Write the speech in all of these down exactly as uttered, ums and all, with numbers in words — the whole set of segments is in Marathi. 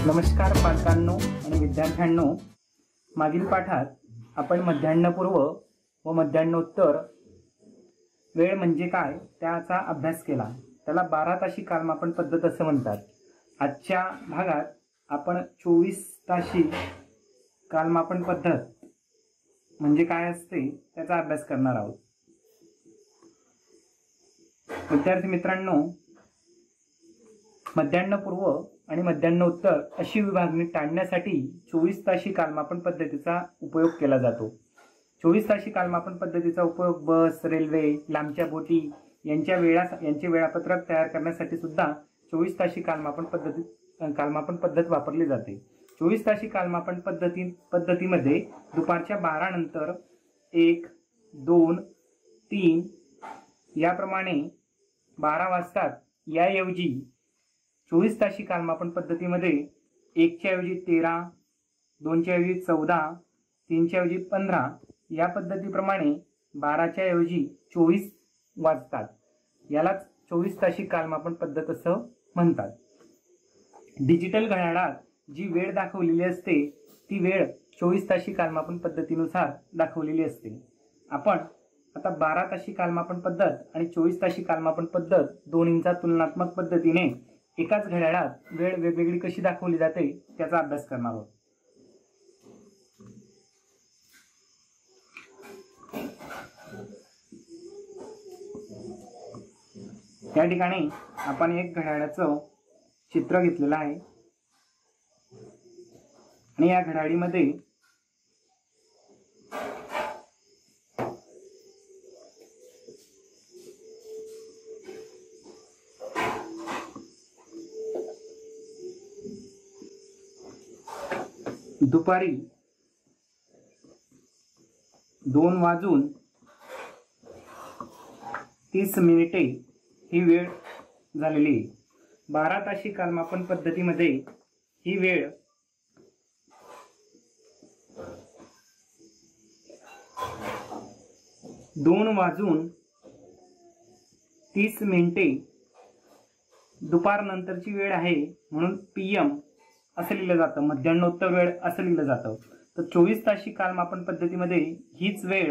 नमस्कार पालकांनो आणि विद्यार्थ्यांनो, मागील पाठात आपण मध्यान्हपूर्व व मध्यान्होत्तर वेळ म्हणजे काय त्याचा अभ्यास केला। त्याला बारा ताशी कालमापन पद्धत असे म्हणतात। आजच्या भागात आपण चोवीस ताशी कालमापन पद्धत म्हणजे काय असते त्याचा अभ्यास करणार आहोत। विद्यार्थी मित्रांनो, मध्यान्हपूर्व आणि मध्यान्होत्तर अशी विभागणी टाळण्यासाठी चोवीस ताशी कालमापन पद्धतीचा उपयोग केला जातो। चोवीस ताशी कालमापन पद्धतीचा उपयोग बस, रेल्वे, लांबच्या बोटी यांच्या वेळा यांचे वेळापत्रक तयार करण्यासाठी सुद्धा चोवीस ताशी कालमापन पद्धती कालमापन पद्धत वापरली जाते। चोवीस ताशी कालमापन पद्धती पद्धतीमध्ये दुपारच्या बारा नंतर एक, दोन, तीन याप्रमाणे बारा वाजतात। याऐवजी चोवीस ताशी कालमापन पद्धतीमध्ये एकच्या ऐवजी तेरा, दोनच्या ऐवजी चौदा, तीनच्या ऐवजी पंधरा या पद्धतीप्रमाणे बाराच्या ऐवजी चोवीस वाजतात। यालाच चोवीस ताशी कालमापन पद्धत असं म्हणतात। डिजिटल घड्याळात जी वेळ दाखवलेली असते ती वेळ चोवीस ताशी कालमापन पद्धतीनुसार दाखवलेली असते। आपण आता बारा ताशी कालमापन पद्धत आणि चोवीस ताशी कालमापन पद्धत दोन्हींचा तुलनात्मक पद्धतीने एकाच घड्याळात वेळ वेगवेगळी कशी दाखवली जाते त्याचा अभ्यास करणार आहोत। या ठिकाणी आपण एक घड्याळाचं चित्र घेतलेलं आहे आणि या घड्याळीमध्ये दुपारी दोन वाजून तीस मिनिटे ही वेळ झालेली आहे। बारा ताशी कालमापन पद्धतीमध्ये ही वेळ दोन वाजून तीस मिनिटे दुपार नंतरची वेळ आहे म्हणून पीएम असं लिहिलं जातं, मध्यान्होत्तर वेळ असं लिहिलं जातं। तर चोवीस ताशी कालमापन पद्धतीमध्ये हीच वेळ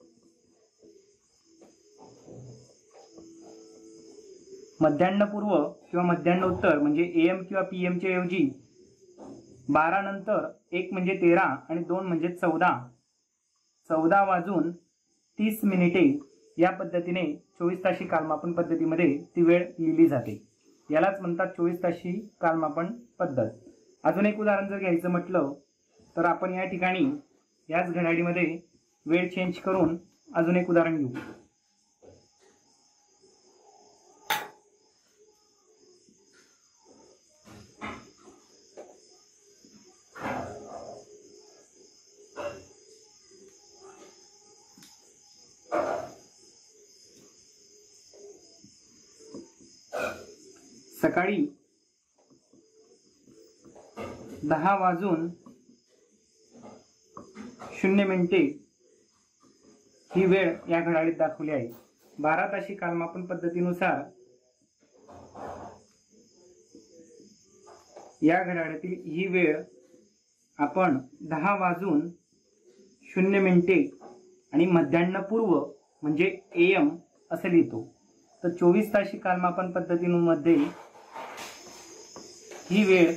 मध्यान्हपूर्व किंवा मध्यान्होत्तर म्हणजे एएम किंवा पीएम च्या ऐवजी बारा नंतर एक म्हणजे तेरा आणि दोन म्हणजे चौदा चौदा वाजून तीस मिनिटे या पद्धतीने चोवीस ताशी कालमापन पद्धतीमध्ये ती वेळ लिहिली जाते। यालाच म्हणतात चोवीस ताशी कालमापन पद्धत। अजून एक उदाहरण जर घ्यायचं म्हटलं तर आपण या ठिकाणी याच घड्याळीमध्ये वेळ चेंज करून अजून एक उदाहरण घेऊ। सकाळी दहा वाजून शून्य मिनिटे ही वेळ या घड्याळीत दाखवली आहे। बारा ताशी कालमापन पद्धतीनुसार या घड्याळातील ही वेळ आपण दहा वाजून शून्य मिनिटे आणि मध्यान्हपूर्व म्हणजे एएम असं लिहितो। तर चोवीस ताशी कालमापन पद्धतीमध्ये ही वेळ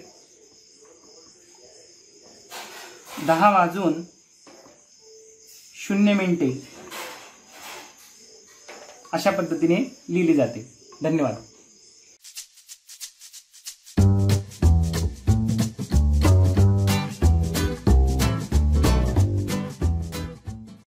दहा वाजून शून्य मिनिटे अशा पद्धतीने लिहिली जाते। धन्यवाद।